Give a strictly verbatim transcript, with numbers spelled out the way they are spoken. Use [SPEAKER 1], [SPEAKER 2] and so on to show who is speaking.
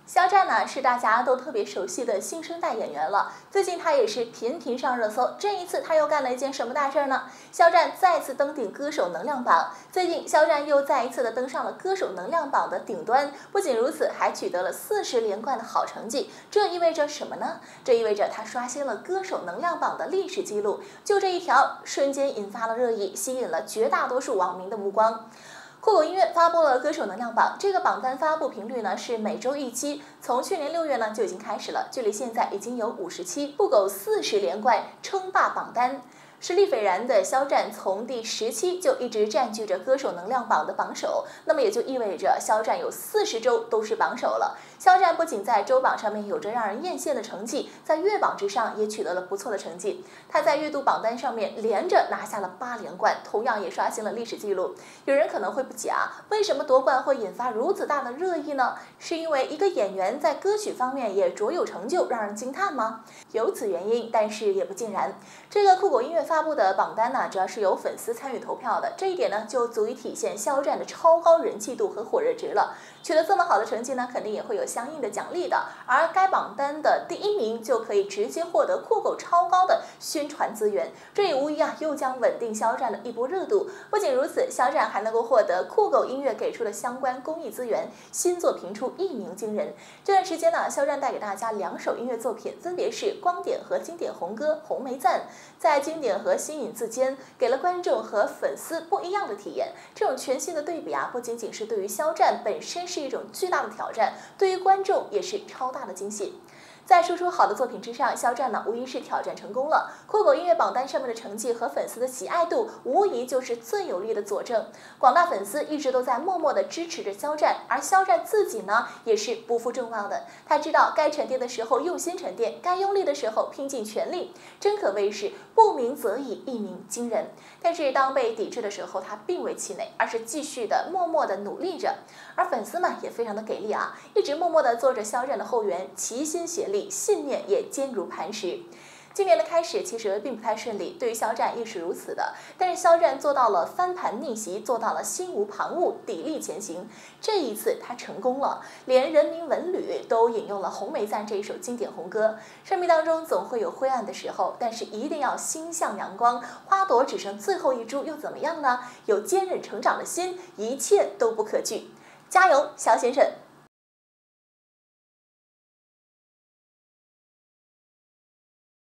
[SPEAKER 1] 肖战呢是大家都特别熟悉的新生代演员了，最近他也是频频上热搜。这一次他又干了一件什么大事呢？肖战再次登顶歌手能量榜。最近肖战又再一次的登上了歌手能量榜的顶端。不仅如此，还取得了四十连冠的好成绩。这意味着什么呢？这意味着他刷新了歌手能量榜的历史记录。就这一条，瞬间引发了热议，吸引了绝大多数网民的目光。酷狗音乐发布了歌手能量榜，这个榜单发布频率呢是每周一期，从去年六月呢就已经开始了，距离现在已经有五十期，酷狗四十连冠，称霸榜单。实力斐然的肖战从第十期就一直占据着歌手能量榜的榜首，那么也就意味着肖战有四十周都是榜首了。肖战不仅在周榜上面有着让人艳羡的成绩，在月榜之上也取得了不错的成绩。他在月度榜单上面连着拿下了八连冠，同样也刷新了历史记录。有人可能会不解啊，为什么夺冠会引发如此大的热议呢？是因为一个演员在歌曲方面也卓有成就，让人惊叹吗？有此原因，但是也不尽然。这个酷狗音乐发布的榜单呢，主要是由粉丝参与投票的，这一点呢就足以体现肖战的超高人气度和火热值了。取得这么好的成绩呢，肯定也会有相应的奖励的，而该榜单的第一名就可以直接获得酷狗超高的宣传资源，这也无疑啊又将稳定肖战的一波热度。不仅如此，肖战还能够获得酷狗音乐给出的相关公益资源，新作频出一鸣惊人。这段时间呢，肖战带给大家两首音乐作品，分别是《光点》和经典红歌《红梅赞》。在经典和新颖之间，给了观众和粉丝不一样的体验。这种全新的对比啊，不仅仅是对于肖战本身是一种巨大的挑战，对于观众也是超大的惊喜。在输出好的作品之上，肖战呢无疑是挑战成功了。酷狗音乐榜单上面的成绩和粉丝的喜爱度，无疑就是最有力的佐证。广大粉丝一直都在默默的支持着肖战，而肖战自己呢也是不负众望的。他知道该沉淀的时候用心沉淀，该用力的时候拼尽全力，真可谓是不鸣则已，一鸣惊人。但是当被抵制的时候，他并未气馁，而是继续的默默的努力着。而粉丝们也非常的给力啊，一直默默的做着肖战的后援，齐心协力。信念也坚如磐石。今年的开始其实并不太顺利，对于肖战亦是如此的。但是肖战做到了翻盘逆袭，做到了心无旁骛，砥砺前行。这一次他成功了，连人民文旅都引用了《红梅赞》这一首经典红歌。生命当中总会有灰暗的时候，但是一定要心向阳光。花朵只剩最后一株又怎么样呢？有坚韧成长的心，一切都不可惧。加油，肖先生！